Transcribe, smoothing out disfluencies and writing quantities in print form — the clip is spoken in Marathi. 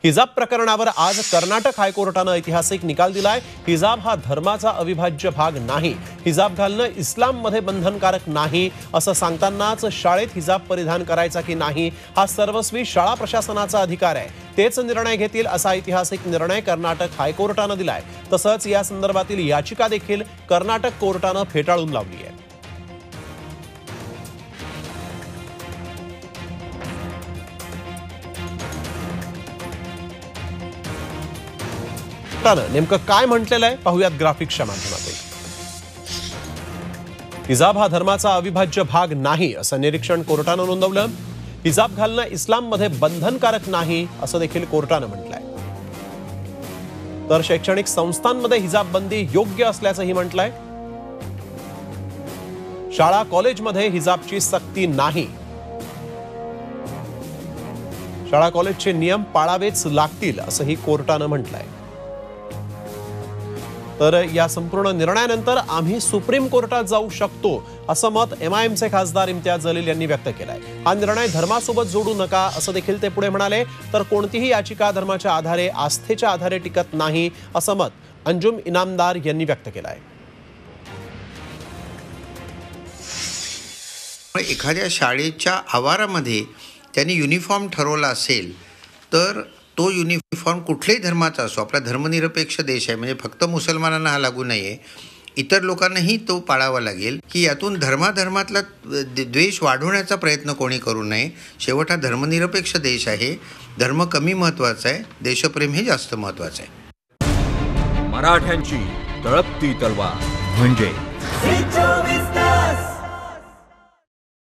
हिजाब प्रकरणावर आज कर्नाटक हायकोर्टानं ऐतिहासिक निकाल दिलाय। हिजाब हा धर्माचा अविभाज्य भाग नाही, हिजाब घालणं इस्लाममध्ये बंधनकारक नाही असं सांगतानाच शाळेत हिजाब परिधान करायचा की नाही हा सर्वस्वी शाळा प्रशासनाचा अधिकार आहे, तेच निर्णय घेतील असा ऐतिहासिक निर्णय कर्नाटक हायकोर्टानं दिलाय। तसंच या संदर्भातील याचिका देखील कर्नाटक कोर्टानं फेटाळून लावली आहे। नेमकं काय म्हटलेलं आहे पाहूयात ग्राफिक्सच्या माध्यमातून। हिजाब हा धर्माचा अविभाज्य भाग नाही असं निरीक्षण कोर्टानं नोंदवलं। हिजाब घालणं इस्लाममध्ये बंधनकारक नाही असं देखील कोर्टानं म्हटलंय। तर शैक्षणिक संस्थांमध्ये हिजाब बंदी योग्य असल्याचंही म्हटलंय। शाळा कॉलेजमध्ये हिजाबची सक्ती नाही, शाळा कॉलेजचे नियम पाळावेच लागतील असंही कोर्टानं म्हटलंय। तर या संपूर्ण निर्णयानंतर आम्ही सुप्रीम कोर्टात जाऊ शकतो असं मत एमआयएमचे खासदार इम्तियाज जलील यांनी व्यक्त केलंय। हा निर्णय धर्मासोबत जोडू नका असं देखील ते पुढे म्हणाले। तर कोणतीही याचिका धर्माच्या आधारे आस्थेच्या आधारे टिकत नाही असं मत अंजुम इनामदार यांनी व्यक्त केलंय। एखाद्या शाळेच्या आवारामध्ये त्यांनी युनिफॉर्म ठरवला असेल तर तो युनिफॉर्म कुठल्याही धर्माचा असो, आपला धर्मनिरपेक्ष देश आहे, म्हणजे फक्त मुसलमानांना हा लागू नाही, इतर लोकांनाही तो पाळावा लागेल की यातून धर्माधर्मातला द्वेष वाढवण्याचा प्रयत्न कोणी करू नये। शेवट हा धर्मनिरपेक्ष देश आहे, धर्म कमी महत्त्वाचा आहे, देशप्रेम हे जास्त महत्त्वाचं आहे। मराठ्यांची तळपती तलवार म्हणजे